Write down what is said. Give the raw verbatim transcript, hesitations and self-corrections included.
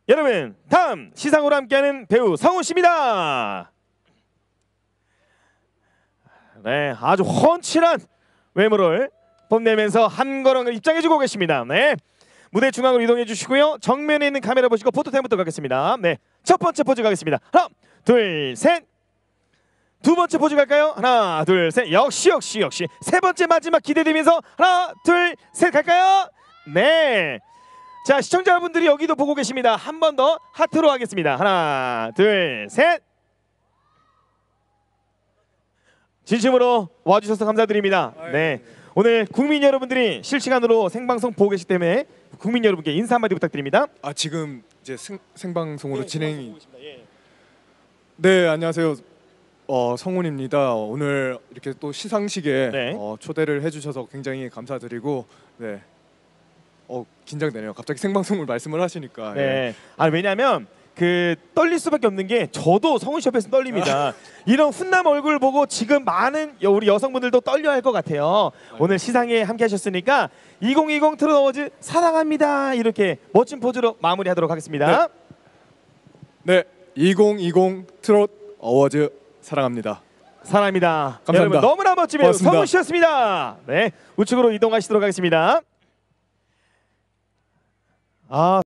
여러분, 다음 시상으로 함께하는 배우 성우 씨입니다. 네, 아주 훤칠한 외모를 뽐내면서 한 걸음을 입장해주고 계십니다. 네, 무대 중앙으로 이동해 주시고요. 정면에 있는 카메라 보시고 포토타임부터 가겠습니다. 네, 첫 번째 포즈 가겠습니다. 하나, 둘, 셋. 두 번째 포즈 갈까요? 하나, 둘, 셋. 역시 역시 역시. 세 번째 마지막 기대되면서 하나, 둘, 셋 갈까요? 네. 자, 시청자분들이 여기도 보고 계십니다. 한 번 더 하트로 하겠습니다. 하나, 둘, 셋. 진심으로 와주셔서 감사드립니다. 네, 오늘 국민 여러분들이 실시간으로 생방송 보고 계시기 때문에 국민 여러분께 인사 한마디 부탁드립니다. 아, 지금 이제 생, 생방송으로 네, 진행이. 예. 네, 안녕하세요. 어, 성훈입니다. 오늘 이렇게 또 시상식에 네. 어, 초대를 해주셔서 굉장히 감사드리고, 네, 어, 긴장되네요. 갑자기 생방송을 말씀을 하시니까. 네. 예. 아, 왜냐하면 그 떨릴 수밖에 없는 게 저도 성훈 씨 옆에서 떨립니다. 이런 훈남 얼굴 보고 지금 많은 여- 우리 여성분들도 떨려할 것 같아요. 오늘 시상에 함께하셨으니까 이천이십 트롯 어워즈 사랑합니다 이렇게 멋진 포즈로 마무리하도록 하겠습니다. 네, 이천이십 트롯 어워즈 사랑합니다. 사랑합니다. 감사합니다. 여러분 너무나 멋진 배우 고맙습니다. 성훈 씨였습니다. 네, 우측으로 이동하시도록 하겠습니다. 아.